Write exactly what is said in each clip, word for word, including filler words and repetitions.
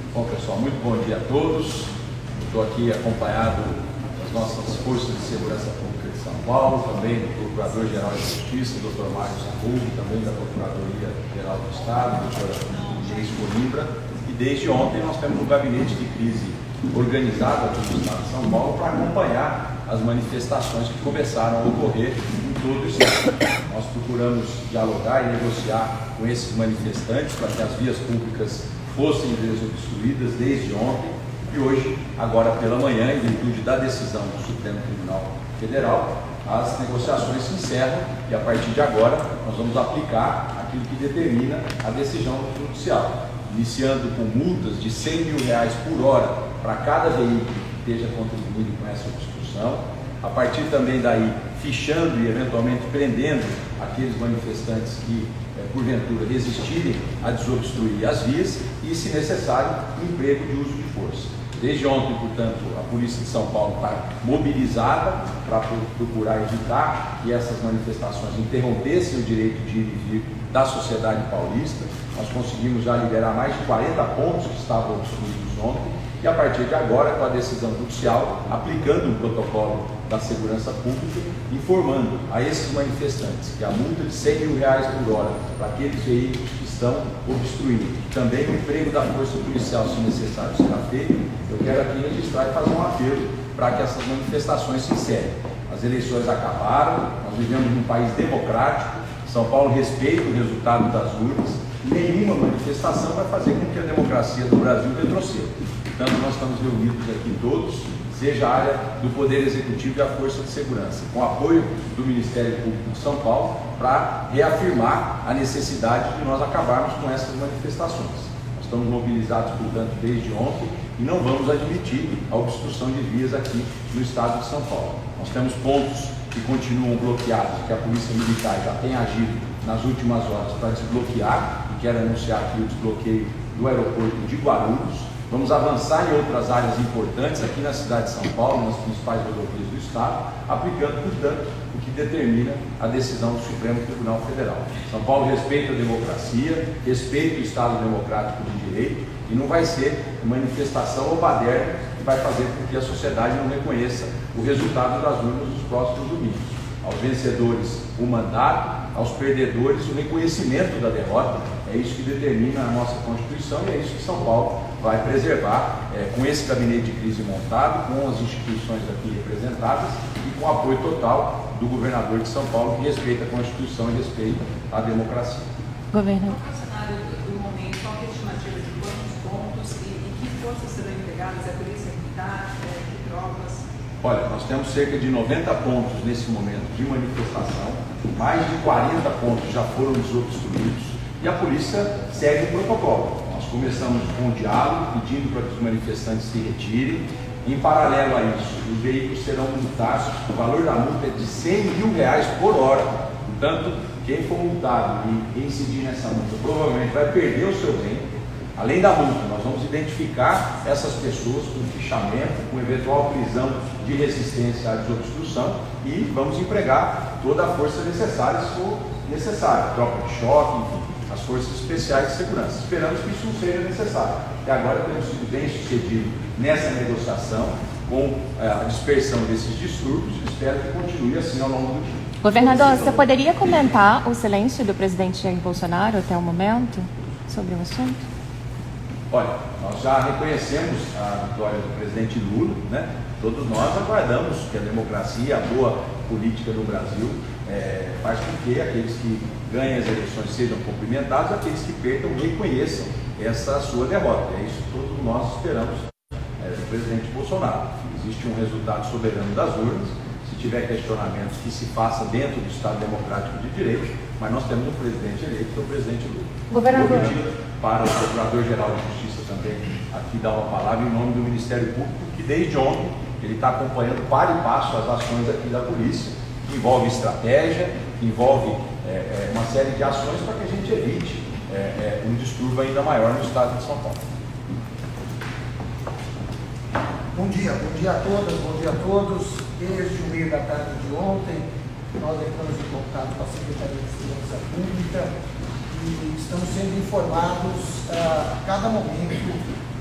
Bom, pessoal, muito bom dia a todos. Estou aqui acompanhado das nossas forças de segurança pública de São Paulo, também do Procurador-Geral de Justiça, doutor Mário Sarrugo, também da Procuradoria-Geral do Estado, doutora Inês Coimbra. E desde ontem nós temos um gabinete de crise organizado aqui no Estado de São Paulo para acompanhar as manifestações que começaram a ocorrer em todo o Estado. Nós procuramos dialogar e negociar com esses manifestantes para que as vias públicas fossem desobstruídas desde ontem e hoje, agora pela manhã, em virtude da decisão do Supremo Tribunal Federal, as negociações se encerram e a partir de agora nós vamos aplicar aquilo que determina a decisão judicial, iniciando com multas de cem mil reais por hora para cada veículo que esteja contribuindo com essa obstrução, a partir também daí fichando e eventualmente prendendo aqueles manifestantes que porventura resistirem a desobstruir as vias e, se necessário, emprego de uso de força. Desde ontem, portanto, a Polícia de São Paulo está mobilizada para procurar evitar que essas manifestações interrompessem o direito de ir e vir da sociedade paulista. Nós conseguimos já liberar mais de quarenta pontos que estavam obstruídos ontem e, a partir de agora, com a decisão judicial, aplicando o protocolo da segurança pública, informando a esses manifestantes que a multa de cem mil reais por hora para aqueles veículos que estão obstruindo, também o emprego da força policial, se necessário, será feito. Eu quero aqui registrar e fazer um apelo para que essas manifestações se encerrem. As eleições acabaram, nós vivemos num país democrático, São Paulo respeita o resultado das urnas, e nenhuma manifestação vai fazer com que a democracia do Brasil retroceda. Portanto, nós estamos reunidos aqui todos, seja a área do Poder Executivo e a Força de Segurança, com apoio do Ministério Público de São Paulo, para reafirmar a necessidade de nós acabarmos com essas manifestações. Nós estamos mobilizados, portanto, desde ontem e não vamos admitir a obstrução de vias aqui no Estado de São Paulo. Nós temos pontos que continuam bloqueados, que a Polícia Militar já tem agido nas últimas horas para desbloquear, e quero anunciar aqui o desbloqueio do aeroporto de Guarulhos. Vamos avançar em outras áreas importantes aqui na cidade de São Paulo, nas principais rodovias do Estado, aplicando, portanto, o que determina a decisão do Supremo Tribunal Federal. São Paulo respeita a democracia, respeita o Estado democrático de direito e não vai ser manifestação ou baderna que vai fazer com que a sociedade não reconheça o resultado das urnas dos próximos domingos. Aos vencedores, o mandato, aos perdedores, o reconhecimento da derrota. É isso que determina a nossa Constituição e é isso que São Paulo vai preservar é, com esse gabinete de crise montado, com as instituições aqui representadas e com o apoio total do governador de São Paulo, que respeita a Constituição e respeita a democracia. Governador. Qual é o cenário do momento? Qual é a estimativa de quantos pontos e, e que forças serão empregadas? É a polícia militar? É, que tropas? Olha, nós temos cerca de noventa pontos nesse momento de manifestação, mais de quarenta pontos já foram desobstruídos e a polícia segue o protocolo. Nós começamos com o diálogo, pedindo para que os manifestantes se retirem. Em paralelo a isso, os veículos serão multados, o valor da multa é de cem mil reais por hora. Portanto, quem for multado e incidir nessa multa provavelmente vai perder o seu bem. Além da multa, nós vamos identificar essas pessoas com fichamento, com eventual prisão de resistência à desobstrução e vamos empregar toda a força necessária, se for necessário, tropa de choque, enfim, as forças especiais de segurança. Esperamos que isso não seja necessário. Até agora temos sido bem sucedido nessa negociação com a dispersão desses distúrbios e espero que continue assim ao longo do dia. Governador, você poderia comentar o silêncio do presidente Jair Bolsonaro até o momento sobre o assunto? Olha, nós já reconhecemos a vitória do presidente Lula, né? Todos nós aguardamos que a democracia, a boa política do Brasil é, faz com que aqueles que ganhem as eleições sejam cumprimentados, aqueles que perdam reconheçam essa sua derrota. É isso que todos nós esperamos é, do presidente Bolsonaro. Existe um resultado soberano das urnas, se tiver questionamentos que se faça dentro do Estado Democrático de Direito, mas nós temos um presidente eleito, que é o presidente Lula. Governador. Para o Procurador-Geral de Justiça também aqui dar uma palavra em nome do Ministério Público, que desde ontem ele está acompanhando para e passo as ações aqui da polícia, que envolve estratégia, que envolve é, é, uma série de ações para que a gente evite é, é, um distúrbio ainda maior no estado de São Paulo. Bom dia, bom dia a todas, bom dia a todos. Desde o meio da tarde de ontem, nós entramos em contato com a Secretaria de Segurança Pública e estamos sendo informados a cada momento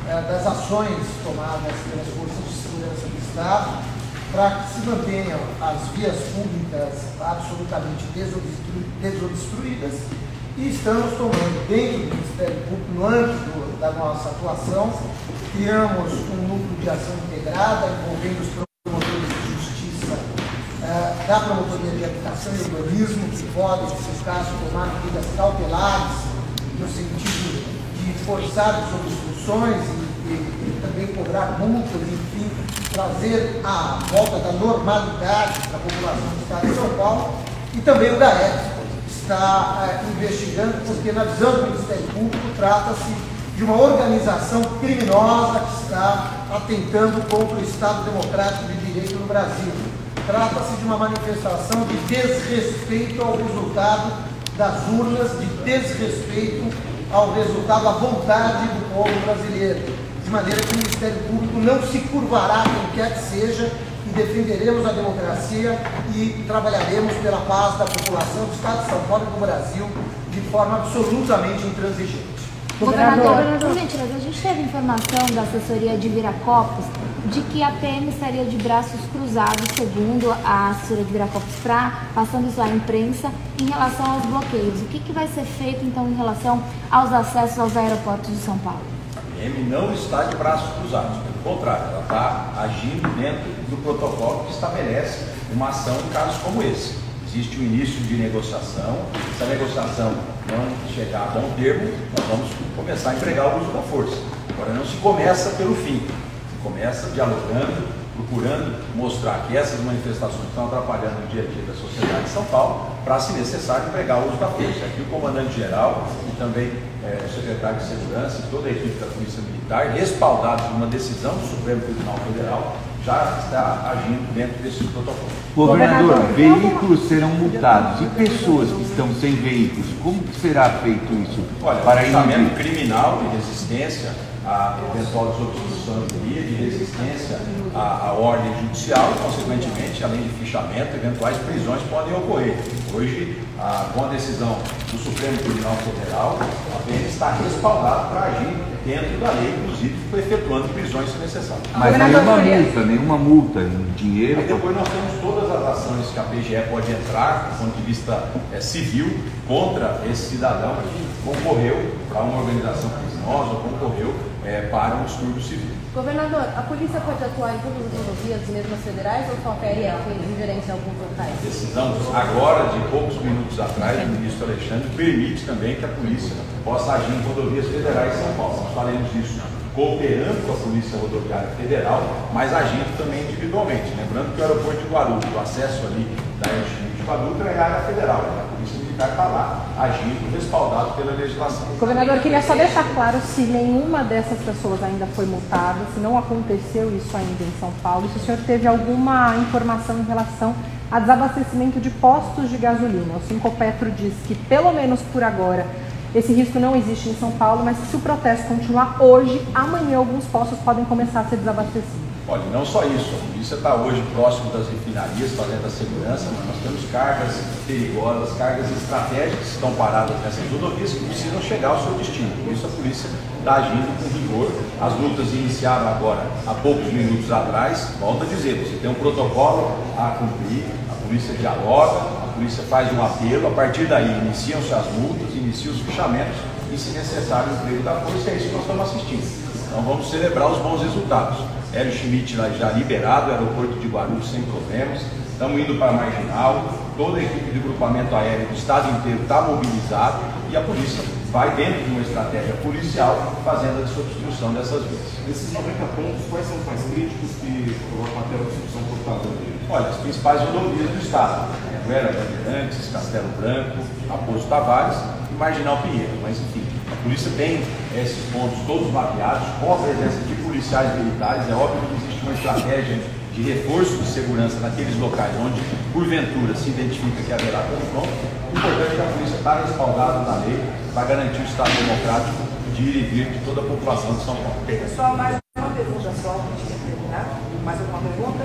eh, das ações tomadas pelas forças de segurança do Estado para que se mantenham as vias públicas absolutamente desobstru- desobstruídas, e estamos tomando dentro do Ministério Público, no âmbito da nossa atuação, criamos um núcleo de ação integrada envolvendo os promotores de justiça eh, da Promotoria de Habitação e Urbanismo, que podem, se for o caso, tomar medidas cautelares no sentido de forçar as obstruções e, e, e também cobrar multas, enfim, trazer a volta da normalidade para a população do Estado de São Paulo, e também o GAEP está eh, investigando, porque na visão do Ministério Público trata-se de uma organização criminosa que está atentando contra o Estado Democrático de Direito no Brasil. Trata-se de uma manifestação de desrespeito ao resultado das urnas, de desrespeito ao resultado, à vontade do povo brasileiro, de maneira que o Ministério Público não se curvará a quem quer que seja, e defenderemos a democracia e trabalharemos pela paz da população do Estado de São Paulo e do Brasil de forma absolutamente intransigente. Governador, por gentileza, a gente teve informação da assessoria de Viracopos de que a P M estaria de braços cruzados, segundo a assessoria de Viracopos, pra, passando isso à imprensa, em relação aos bloqueios. O que, que vai ser feito, então, em relação aos acessos aos aeroportos de São Paulo? A P M não está de braços cruzados, pelo contrário, ela está agindo dentro do protocolo que estabelece uma ação em casos como esse. Existe o início de negociação, se a negociação não chegar a bom termo, nós vamos começar a empregar o uso da força. Agora, não se começa pelo fim, se começa dialogando, procurando mostrar que essas manifestações estão atrapalhando o dia a dia da sociedade de São Paulo, para, se necessário, empregar o uso da força. Aqui o comandante-geral e também é, o secretário de Segurança e toda a equipe da Polícia Militar, respaldados por uma decisão do Supremo Tribunal Federal, já está agindo dentro desses protocolos. Governador, veículos serão multados e pessoas que estão sem veículos, como será feito isso? Olha, para fichamento criminal de resistência à eventual desobstrução de via, de resistência à, à ordem judicial e, consequentemente, além de fichamento, eventuais prisões podem ocorrer. Hoje, a, com a decisão do Supremo Tribunal Federal, a P M está respaldada para agir dentro da lei, inclusive efetuando prisões se necessário. Mas nenhuma multa, nenhuma multa em dinheiro. Aí depois nós temos todas as ações que a P G E pode entrar, do ponto de vista é, civil, contra esse cidadão que concorreu para uma organização criminosa ou concorreu é, para um distúrbio civil. Governador, a polícia pode atuar em todas as rodovias, mesmo as federais, ou só a P R F fez ingerência em alguns locais? Decisão agora, de poucos minutos atrás, do ministro Alexandre, permite também que a polícia possa agir em rodovias federais em São Paulo. Nós faremos isso cooperando com a Polícia Rodoviária Federal, mas agindo também individualmente. Lembrando que o aeroporto de Guarulhos, o acesso ali da Aeroporto de Guarulhos é a área federal. A Polícia Militar está lá, agindo, respaldado pela legislação. Governador, queria só deixar claro se nenhuma dessas pessoas ainda foi multada, se não aconteceu isso ainda em São Paulo, se o senhor teve alguma informação em relação a desabastecimento de postos de gasolina. O Sincopetro diz que, pelo menos por agora, esse risco não existe em São Paulo, mas se o protesto continuar hoje, amanhã alguns postos podem começar a ser desabastecidos. Olha, não só isso, a polícia está hoje próximo das refinarias, fazendo a segurança, mas nós temos cargas perigosas, cargas estratégicas que estão paradas nessas rodovias que precisam chegar ao seu destino. Por isso a polícia está agindo com rigor. As lutas iniciaram agora há poucos minutos atrás. Volto a dizer, você tem um protocolo a cumprir, a polícia dialoga, a polícia faz um apelo, a partir daí iniciam-se as multas, iniciam os fichamentos e, se necessário, o emprego da força. É isso que nós estamos assistindo. Então vamos celebrar os bons resultados. Hélio Schmidt já liberado, aeroporto de Guarulhos sem problemas, estamos indo para a Marginal, toda a equipe de grupamento aéreo do estado inteiro está mobilizada e a polícia vai dentro de uma estratégia policial fazendo a desobstrução dessas vias. Desses noventa pontos, quais são os mais críticos que colocam até a obstrução portada dele? Olha, as principais rodovias do estado, Anguera, Bandeirantes, Castelo Branco, Raposo Tavares e Marginal Pinheiro, mas enfim, a polícia tem esses pontos todos mapeados, com a presença de policiais militares. É óbvio que existe uma estratégia de reforço de segurança naqueles locais onde, porventura, se identifica que haverá confronto. O importante é que a polícia está respaldada na lei para garantir o Estado democrático de ir e vir de toda a população de São Paulo. Pessoal, mais uma pergunta só, para a gente terminar. Mais alguma pergunta?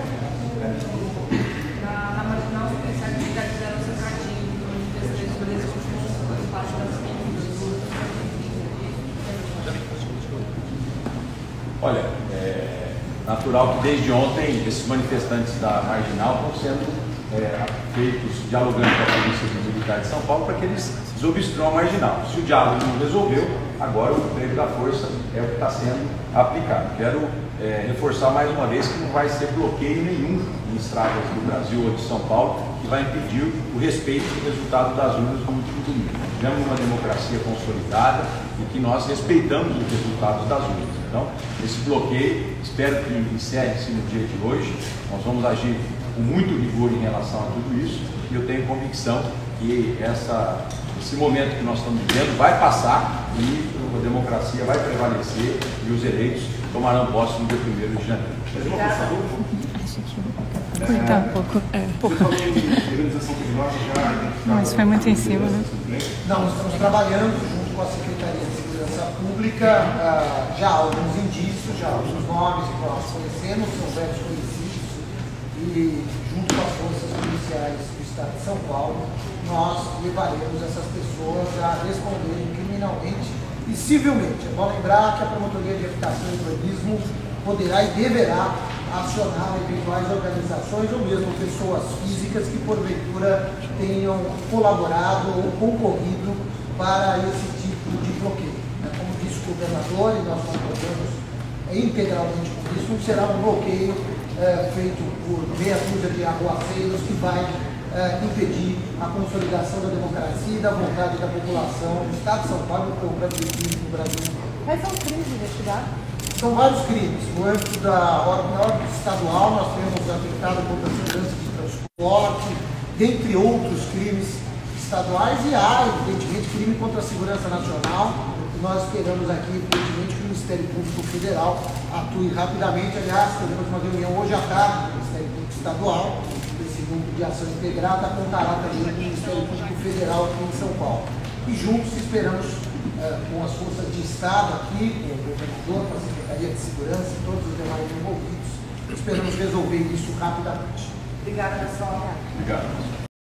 Na, na Marginal, os policiais militares fizeram seu cartinho, de escolher as parte das Olha, é natural que desde ontem esses manifestantes da Marginal estão sendo é, feitos, dialogando com a Polícia Militar de São Paulo para que eles desobstruam a Marginal. Se o diálogo não resolveu, agora o emprego da força é o que está sendo aplicado. Quero é, reforçar mais uma vez que não vai ser bloqueio nenhum em estradas do Brasil ou de São Paulo que vai impedir o respeito do resultado das urnas no último domingo. Tivemos uma democracia consolidada e que nós respeitamos os resultados das urnas. Então, esse bloqueio, espero que encerre-se no dia de hoje. Nós vamos agir com muito rigor em relação a tudo isso e eu tenho convicção que essa, esse momento que nós estamos vivendo vai passar e a democracia vai prevalecer e os eleitos tomarão posse no dia primeiro de janeiro. Cortar um pouco. É. Você falou em organização criminosa já... Mas foi muito em cima, né? Não, nós estamos trabalhando junto com a Secretaria de Segurança Pública, uh, já há alguns indícios, já há alguns nomes que nós conhecemos, são velhos conhecidos, e junto com as forças policiais do Estado de São Paulo, nós levaremos essas pessoas a responderem criminalmente e civilmente. É bom lembrar que a Promotoria de Habitação e Urbanismo poderá e deverá acionar eventuais organizações ou mesmo pessoas físicas que porventura tenham colaborado ou concorrido para esse tipo de bloqueio. Como disse o governador, e nós concordamos integralmente com isso, não será um bloqueio é, feito por meia dúzia de arruaceiros que vai é, impedir a consolidação da democracia e da vontade da população do Estado de São Paulo e do Brasil. Quais são os crimes investigados? São vários crimes. No âmbito da ordem estadual, nós temos atentado contra a segurança de transporte, dentre outros crimes estaduais, e há, evidentemente, crime contra a segurança nacional. Nós esperamos aqui, evidentemente, que o Ministério Público Federal atue rapidamente. Aliás, teremos uma reunião hoje à tarde do Ministério Público Estadual. Esse grupo de ação integrada contará também com o Ministério Público Federal aqui em São Paulo. E juntos esperamos, eh, com as forças de Estado aqui, com o governador, com a Secretaria de Segurança e todos os demais envolvidos, esperamos resolver isso rapidamente. Obrigada, pessoal. Obrigado.